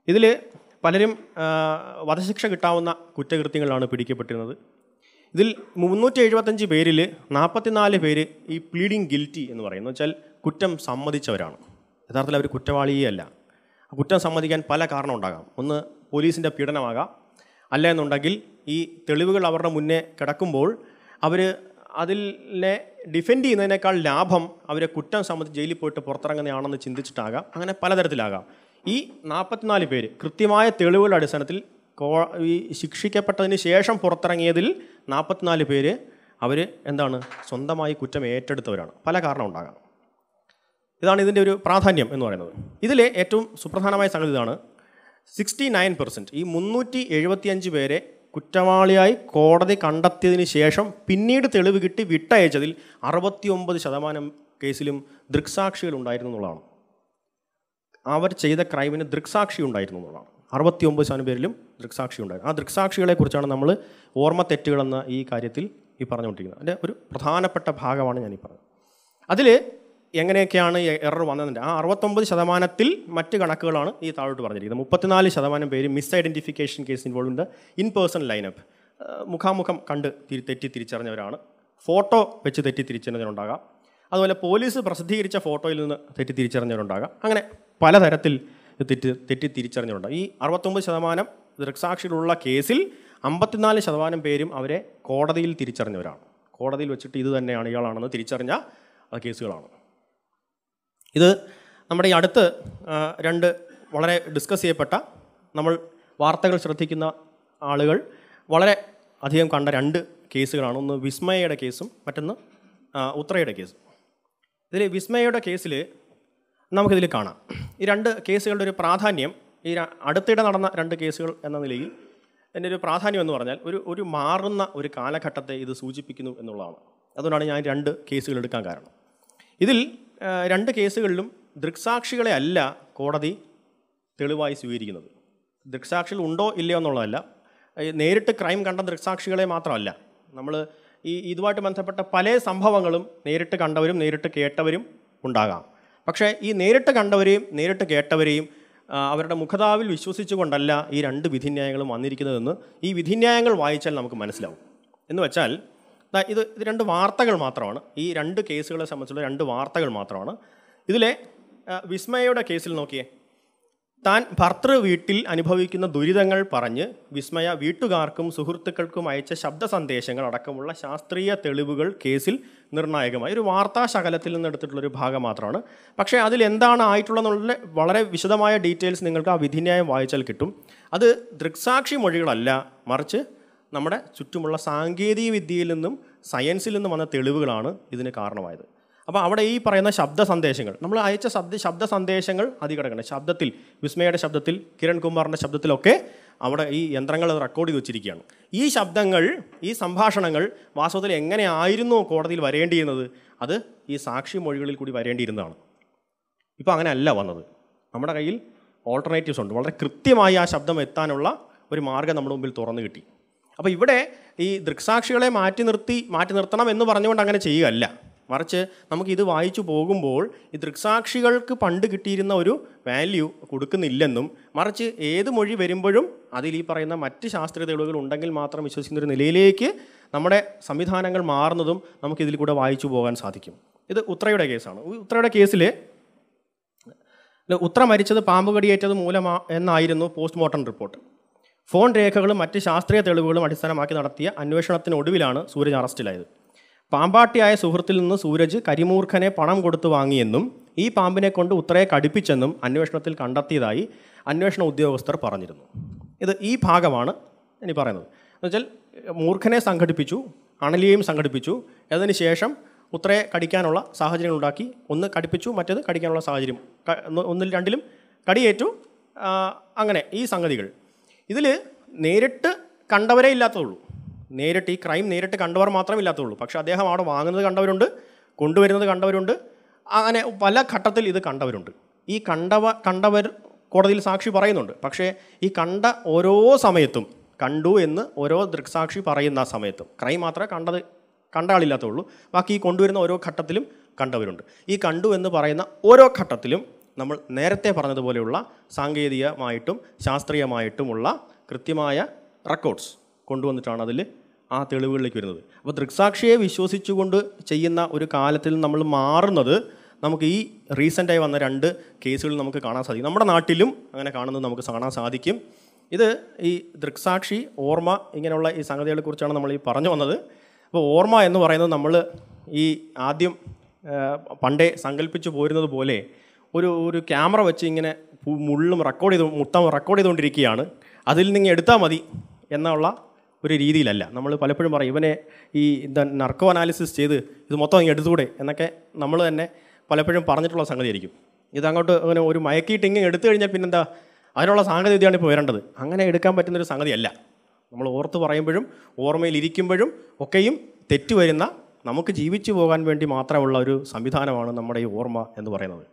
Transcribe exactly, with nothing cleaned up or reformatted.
ഇതിൽ പലരും വധശിക്ഷ കിട്ടാവുന്ന കുറ്റകൃത്യങ്ങളാണ് പിടിക്കപ്പെട്ടിരുന്നത്. ഇതിൽ മുന്നൂറ്റി എഴുപത്തഞ്ച് പേരിൽ നാൽപ്പത്തിനാല് പേര് ഈ പ്ലീഡിങ് ഗിൽറ്റി എന്ന് പറയുന്നത് വെച്ചാൽ കുറ്റം സമ്മതിച്ചവരാണ്. യഥാർത്ഥത്തിൽ അവർ കുറ്റവാളിയേ അല്ല. കുറ്റം സമ്മതിക്കാൻ പല കാരണം ഉണ്ടാകാം. ഒന്ന് പോലീസിൻ്റെ പീഡനമാകാം, അല്ല എന്നുണ്ടെങ്കിൽ ഈ തെളിവുകൾ അവരുടെ മുന്നേ കിടക്കുമ്പോൾ അവർ അതിനെ ഡിഫെൻഡ് ചെയ്യുന്നതിനേക്കാൾ ലാഭം അവരെ കുറ്റം സമ്മതിച്ച് ജയിലിൽ പോയിട്ട് പുറത്തിറങ്ങുന്നതാണെന്ന് ചിന്തിച്ചിട്ടാകാം. അങ്ങനെ പലതരത്തിലാകാം. ഈ നാൽപ്പത്തിനാല് പേര് കൃത്യമായ തെളിവുകളുടെ അടിസ്ഥാനത്തിൽ കോ ഈ ശിക്ഷിക്കപ്പെട്ടതിന് ശേഷം പുറത്തിറങ്ങിയതിൽ നാൽപ്പത്തിനാല് പേര് അവർ എന്താണ് സ്വന്തമായി കുറ്റം ഏറ്റെടുത്തവരാണ്. പല കാരണം ഉണ്ടാകാം. ഇതാണ് ഇതിൻ്റെ ഒരു പ്രാധാന്യം എന്ന് പറയുന്നത്. ഇതിലെ ഏറ്റവും സുപ്രധാനമായ സംഗതി ഇതാണ്. സിക്സ്റ്റി നയൻ പെർസെൻറ്റ് ഈ മുന്നൂറ്റി എഴുപത്തിയഞ്ച് പേരെ കുറ്റവാളിയായി കോടതി കണ്ടെത്തിയതിന് ശേഷം പിന്നീട് തെളിവ് കിട്ടി വിട്ടയച്ചതിൽ അറുപത്തി ഒമ്പത് ശതമാനം കേസിലും ദൃക്സാക്ഷികൾ ഉണ്ടായിരുന്നു എന്നുള്ളതാണ്. അവർ ചെയ്ത ക്രൈമിന് ദൃക്സാക്ഷി ഉണ്ടായിരുന്നു എന്നുള്ളതാണ്. അറുപത്തി ഒമ്പത് ശതമാനം പേരിലും ദൃക്സാക്ഷി ഉണ്ടായിരുന്നു. ആ ദൃക്സാക്ഷികളെക്കുറിച്ചാണ് നമ്മൾ ഓർമ്മ തെറ്റുകളെന്ന ഈ കാര്യത്തിൽ ഈ പറഞ്ഞുകൊണ്ടിരിക്കുന്നത്. അതിൻ്റെ ഒരു പ്രധാനപ്പെട്ട ഭാഗമാണ് ഞാനീ പറഞ്ഞത്. അതിൽ എങ്ങനെയൊക്കെയാണ് എറർ വന്നതിൻ്റെ ആ അറുപത്തൊമ്പത് ശതമാനത്തിൽ മറ്റ് കണക്കുകളാണ് ഈ താഴോട്ട് പറഞ്ഞിരിക്കുന്നത്. മുപ്പത്തിനാല് ശതമാനം പേര് misidentification case involve in the in person lineup. മുഖാമുഖം കണ്ട് തെറ്റി തിരിച്ചറിഞ്ഞവരാണ്. ഫോട്ടോ വെച്ച് തെറ്റി തിരിച്ചറിഞ്ഞവരുണ്ടാകാം. അതുപോലെ പോലീസ് പ്രസിദ്ധീകരിച്ച ഫോട്ടോയിൽ നിന്ന് തെറ്റി തിരിച്ചറിഞ്ഞവരുണ്ടാകാം. അങ്ങനെ പലതരത്തിൽ തെറ്റി തെറ്റി തിരിച്ചറിഞ്ഞവരുണ്ടാകും. ഈ അറുപത്തൊമ്പത് ശതമാനം ദൃക്സാക്ഷികളുള്ള കേസിൽ അമ്പത്തിനാല് ശതമാനം പേരും അവരെ കോടതിയിൽ തിരിച്ചറിഞ്ഞവരാണ്. കോടതിയിൽ വെച്ചിട്ട് ഇത് തന്നെയാണ് ഇയാളാണെന്ന് തിരിച്ചറിഞ്ഞ കേസുകളാണ്. ഇത് നമ്മുടെ ഈ അടുത്ത് രണ്ട് വളരെ ഡിസ്കസ് ചെയ്യപ്പെട്ട നമ്മൾ വാർത്തകൾ ശ്രദ്ധിക്കുന്ന ആളുകൾ വളരെ അധികം കണ്ട രണ്ട് കേസുകളാണ്. ഒന്ന് വിസ്മയയുടെ കേസും മറ്റൊന്ന് ഉത്രയുടെ കേസും. ഇതിൽ വിസ്മയയുടെ കേസിൽ നമുക്കിതിൽ കാണാം ഈ രണ്ട് കേസുകളുടെ ഒരു പ്രാധാന്യം. ഈ അടുത്തിടെ നടന്ന രണ്ട് കേസുകൾ എന്ന നിലയിൽ എൻ്റെ ഒരു പ്രാധാന്യം എന്ന് പറഞ്ഞാൽ ഒരു ഒരു മാറുന്ന ഒരു കാലഘട്ടത്തെ ഇത് സൂചിപ്പിക്കുന്നു എന്നുള്ളതാണ്. അതുകൊണ്ടാണ് ഞാൻ രണ്ട് കേസുകൾ എടുക്കാൻ കാരണം. ഇതിൽ രണ്ട് കേസുകളിലും ദൃക്സാക്ഷികളെ അല്ല കോടതി തെളിവായി സ്വീകരിക്കുന്നത്. ദൃക്സാക്ഷികൾ ഉണ്ടോ ഇല്ലയോ എന്നുള്ളതല്ല, നേരിട്ട് ക്രൈം കണ്ട ദൃക്സാക്ഷികളെ മാത്രമല്ല. നമ്മൾ ഈ ഇതുമായിട്ട് ബന്ധപ്പെട്ട പല സംഭവങ്ങളും നേരിട്ട് കണ്ടവരും നേരിട്ട് കേട്ടവരും ഉണ്ടാകാം. പക്ഷേ ഈ നേരിട്ട് കണ്ടവരെയും നേരിട്ട് കേട്ടവരെയും അവരുടെ മുഖതാവിൽ വിശ്വസിച്ചുകൊണ്ടല്ല ഈ രണ്ട് വിധിന്യായങ്ങളും വന്നിരിക്കുന്നതെന്ന് ഈ വിധിന്യായങ്ങൾ വായിച്ചാൽ നമുക്ക് മനസ്സിലാവും. എന്ന് വെച്ചാൽ ഇത് ഇത് രണ്ട് വാർത്തകൾ മാത്രമാണ്. ഈ രണ്ട് കേസുകളെ സംബന്ധിച്ചുള്ള രണ്ട് വാർത്തകൾ മാത്രമാണ്. ഇതിലെ വിസ്മയയുടെ കേസിൽ നോക്കിയേ. താൻ ഭർത്തൃ വീട്ടിൽ അനുഭവിക്കുന്ന ദുരിതങ്ങൾ പറഞ്ഞ് വിസ്മയ വീട്ടുകാർക്കും സുഹൃത്തുക്കൾക്കും അയച്ച ശബ്ദ സന്ദേശങ്ങൾ അടക്കമുള്ള ശാസ്ത്രീയ തെളിവുകൾ കേസിൽ നിർണായകമായി ഒരു വാർത്താ ശകലത്തിൽ നിന്ന് എടുത്തിട്ടുള്ളൊരു ഭാഗം മാത്രമാണ്. പക്ഷേ അതിൽ എന്താണ് ആയിട്ടുള്ളതെന്നുള്ള വളരെ വിശദമായ ഡീറ്റെയിൽസ് നിങ്ങൾക്ക് ആ വിധിന്യായം വായിച്ചാൽ കിട്ടും. അത് ദൃക്സാക്ഷി മൊഴികളല്ല, മറിച്ച് നമ്മുടെ ചുറ്റുമുള്ള സാങ്കേതിക വിദ്യയിൽ നിന്നും സയൻസിൽ നിന്നും വന്ന തെളിവുകളാണ് ഇതിന് കാരണമായത്. അപ്പോൾ അവിടെ ഈ പറയുന്ന ശബ്ദ സന്ദേശങ്ങൾ നമ്മൾ അയച്ച ശബ്ദ ശബ്ദ സന്ദേശങ്ങൾ അതി കിടക്കണം. ശബ്ദത്തിൽ വിസ്മയുടെ ശബ്ദത്തിൽ കിരൺ കുമാറിൻ്റെ ശബ്ദത്തിലൊക്കെ അവിടെ ഈ യന്ത്രങ്ങൾ റെക്കോർഡ് ചെയ്ത് വെച്ചിരിക്കുകയാണ്. ഈ ശബ്ദങ്ങൾ ഈ സംഭാഷണങ്ങൾ വാസ്തവത്തിൽ എങ്ങനെയായിരുന്നു കോടതിയിൽ വരേണ്ടിയിരുന്നത്? അത് ഈ സാക്ഷി മൊഴികളിൽ കൂടി വരേണ്ടിയിരുന്നതാണ്. ഇപ്പോൾ അങ്ങനെ അല്ല വന്നത്. നമ്മുടെ കയ്യിൽ ഓൾട്ടർനേറ്റീവ്സ് ഉണ്ട്. വളരെ കൃത്യമായി ആ ശബ്ദം എത്താനുള്ള ഒരു മാർഗ്ഗം നമ്മുടെ മുമ്പിൽ തുറന്നു കിട്ടി. അപ്പോൾ ഇവിടെ ഈ ദൃക്സാക്ഷികളെ മാറ്റി നിർത്തി മാറ്റി നിർത്തണം എന്ന് പറഞ്ഞുകൊണ്ട് അങ്ങനെ ചെയ്യുകയല്ല, മറിച്ച് നമുക്കിത് വായിച്ചു പോകുമ്പോൾ ഈ ദൃക്സാക്ഷികൾക്ക് പണ്ട് കിട്ടിയിരുന്ന ഒരു വാല്യൂ കൊടുക്കുന്നില്ലെന്നും മറിച്ച് ഏത് മൊഴി വരുമ്പോഴും അതിൽ ഈ പറയുന്ന മറ്റ് ശാസ്ത്രീയ തെളിവുകൾ ഉണ്ടെങ്കിൽ മാത്രം വിശ്വസിക്കുന്നൊരു നിലയിലേക്ക് നമ്മുടെ സംവിധാനങ്ങൾ മാറുന്നതും നമുക്കിതിൽ കൂടെ വായിച്ചു പോകാൻ സാധിക്കും. ഇത് ഉത്രയുടെ കേസാണ്. ഉത്രയുടെ കേസിൽ ഉത്ര മരിച്ചത് പാമ്പ് കടിയേറ്റത് മൂലമാ എന്നായിരുന്നു പോസ്റ്റ്മോർട്ടം റിപ്പോർട്ട്. ഫോൺ രേഖകളും മറ്റ് ശാസ്ത്രീയ തെളിവുകളും അടിസ്ഥാനമാക്കി നടത്തിയ അന്വേഷണത്തിനൊടുവിലാണ് സൂരജ് അറസ്റ്റിലായത്. പാമ്പാട്ടിയായ സുഹൃത്തിൽ നിന്ന് സൂരജ് കരിമൂർഖനെ പണം കൊടുത്തു വാങ്ങിയെന്നും ഈ പാമ്പിനെ കൊണ്ട് ഉത്രയെ കടിപ്പിച്ചെന്നും അന്വേഷണത്തിൽ കണ്ടെത്തിയതായി അന്വേഷണ ഉദ്യോഗസ്ഥർ പറഞ്ഞിരുന്നു. ഇത് ഈ ഭാഗമാണ് ഇനി പറയുന്നത്. എന്നുവെച്ചാൽ മൂർഖനെ സംഘടിപ്പിച്ചു, അണലിയെയും സംഘടിപ്പിച്ചു, അതിന് ശേഷം ഉത്രയെ കടിക്കാനുള്ള സാഹചര്യങ്ങൾ ഉണ്ടാക്കി. ഒന്ന് കടിപ്പിച്ചു, മറ്റേത് കടിക്കാനുള്ള സാഹചര്യം, ഒന്നിൽ രണ്ടിലും കടിയേറ്റു. അങ്ങനെ ഈ സംഗതികൾ ഇതിൽ നേരിട്ട് കണ്ടവരേ ഇല്ലാത്തതുള്ളൂ. നേരിട്ട് ഈ ക്രൈം നേരിട്ട് കണ്ടവർ മാത്രമേ ഇല്ലാത്തുള്ളൂ. പക്ഷേ അദ്ദേഹം അവിടെ വാങ്ങുന്നത് കണ്ടവരുണ്ട്, കൊണ്ടുവരുന്നത് കണ്ടവരുണ്ട്, അങ്ങനെ പല ഘട്ടത്തിൽ ഇത് കണ്ടവരുണ്ട്. ഈ കണ്ടവ കണ്ടവർ കോടതിയിൽ സാക്ഷി പറയുന്നുണ്ട്. പക്ഷേ ഈ കണ്ട ഓരോ സമയത്തും കണ്ടു എന്ന് ഓരോ ദൃക്സാക്ഷി പറയുന്ന സമയത്തും ക്രൈം മാത്രമേ കണ്ടത് കണ്ട ആളില്ലാത്തുള്ളൂ. ബാക്കി ഈ കൊണ്ടുവരുന്ന ഓരോ ഘട്ടത്തിലും കണ്ടവരുണ്ട്. ഈ കണ്ടു എന്ന് പറയുന്ന ഓരോ ഘട്ടത്തിലും നമ്മൾ നേരത്തെ പറഞ്ഞതുപോലെയുള്ള സാങ്കേതികമായിട്ടും ശാസ്ത്രീയമായിട്ടുമുള്ള കൃത്യമായ റെക്കോർഡ്സ് കൊണ്ടുവന്നിട്ടാണ് അതിൽ ആ തെളിവുകളിലേക്ക് വരുന്നത്. അപ്പോൾ ദൃക്സാക്ഷിയെ വിശ്വസിച്ചുകൊണ്ട് ചെയ്യുന്ന ഒരു കാലത്തിൽ നമ്മൾ മാറുന്നത് നമുക്ക് ഈ റീസെൻ്റായി വന്ന രണ്ട് കേസുകളിൽ നമുക്ക് കാണാൻ സാധിക്കും. നമ്മുടെ നാട്ടിലും അങ്ങനെ കാണുന്നത് നമുക്ക് കാണാൻ സാധിക്കും. ഇത് ഈ ദൃക്സാക്ഷി, ഓർമ്മ, ഇങ്ങനെയുള്ള ഈ സംഗതികളെക്കുറിച്ചാണ് നമ്മൾ ഈ പറഞ്ഞു വന്നത്. അപ്പോൾ ഓർമ്മ എന്ന് പറയുന്നത് നമ്മൾ ഈ ആദ്യം പണ്ടേ സങ്കല്പിച്ച് പോരുന്നത് പോലെ ഒരു ഒരു ക്യാമറ വെച്ച് ഇങ്ങനെ മുള്ളും റെക്കോർഡ് ചെയ്ത് മൊത്തം റെക്കോർഡ് ചെയ്തുകൊണ്ടിരിക്കുകയാണ്, അതിൽ നിന്ന് എടുത്താൽ മതി എന്നുള്ള ഒരു രീതിയിലല്ല. നമ്മൾ പലപ്പോഴും പറയും ഇവനെ ഈ എന്താ നർക്കോ അനാലിസിസ് ചെയ്ത് ഇത് മൊത്തം ഇങ്ങനെ എടുത്തുകൂടെ എന്നൊക്കെ നമ്മൾ തന്നെ പലപ്പോഴും പറഞ്ഞിട്ടുള്ള സംഗതിയായിരിക്കും. ഇതങ്ങോട്ട് അങ്ങനെ ഒരു മയക്കിയിട്ട് ഇങ്ങനെ എടുത്തു കഴിഞ്ഞാൽ പിന്നെന്താ അതിനുള്ള സാങ്കേതികതയാണ് ഇപ്പോൾ വരേണ്ടത്. അങ്ങനെ എടുക്കാൻ പറ്റുന്നൊരു സംഗതിയല്ല. നമ്മൾ ഓർത്ത് പറയുമ്പോഴും ഓർമ്മയിലിരിക്കുമ്പോഴും ഒക്കെയും തെറ്റ് വരുന്ന, നമുക്ക് ജീവിച്ചു പോകാൻ വേണ്ടി മാത്രമുള്ള ഒരു സംവിധാനമാണ് നമ്മുടെ ഈ ഓർമ്മ എന്ന് പറയുന്നത്.